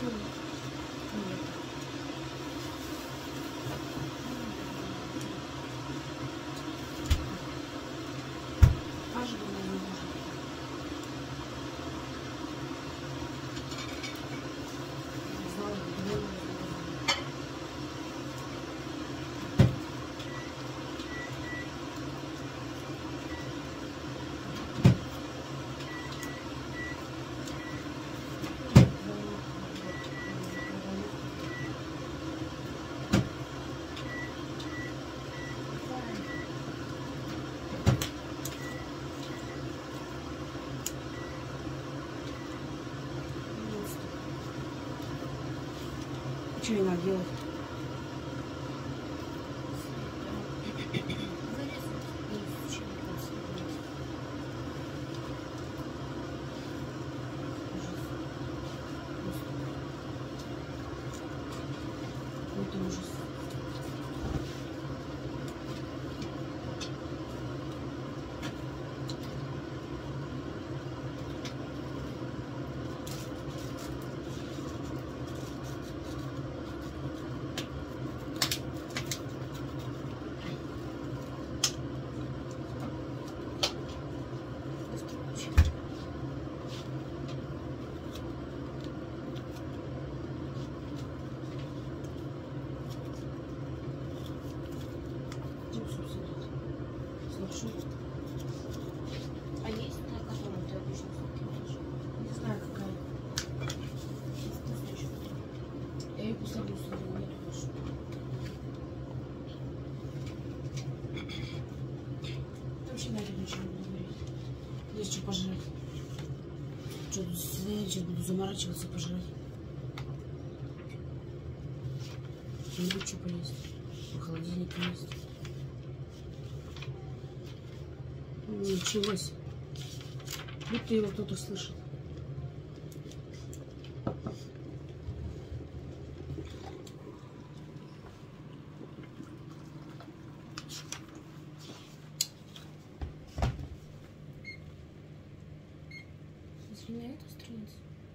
Что ей надо делать? Это ужас. А есть на котором ты обычно смотришь? Не знаю, какая. Я ее поставлю сюда, нет больше. Вообще нафиг ничего не буду говорить. Есть что пожрать. Что тут сидеть, сейчас буду заморачиваться, пожрать. Что-нибудь что поесть. В холодильнике есть. Ничего себе. Будто его кто-то слышит. Смотри на эту страницу.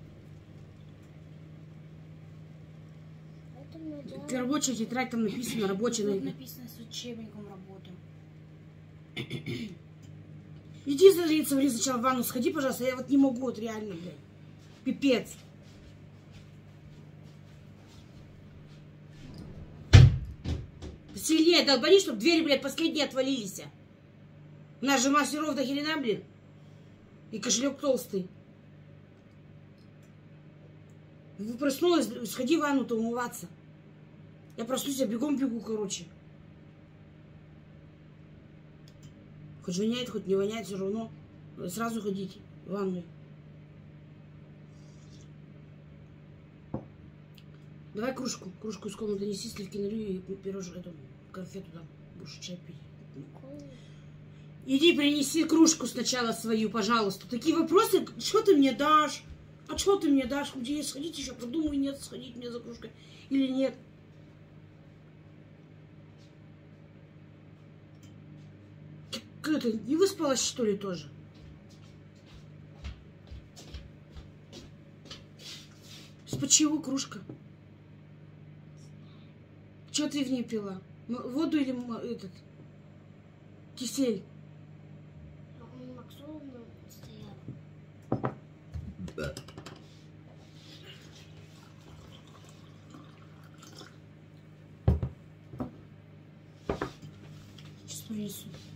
Это мы делаем. Это рабочая тетрадь, там написано рабочая. Тут написано с учебником работы. Иди смотри, сначала в ванну сходи, пожалуйста. Я вот не могу, вот реально, блядь. Пипец. Сильнее долбани, чтобы двери, блядь, последние отвалились. У нас же мастеров до хрена, блин. И кошелек толстый. Вы проснулась, сходи в ванну-то умываться. Я проснусь, я бегом бегу, короче. Хоть воняет, хоть не воняет, все равно. Сразу ходите в ванную. Давай кружку из комнаты неси, сливки налью и пирожок, эту конфету дам. Будешь чай пить. Иди принеси кружку сначала свою, пожалуйста. Такие вопросы, что ты мне дашь? А что ты мне дашь? Где сходить еще? Продумай, нет, сходить мне за кружкой или нет. Как это, не выспалась, что ли, тоже? Из-под чего кружка? Что ты в ней пила? Воду или этот кисель? Максовна стояла. Сейчас принесу.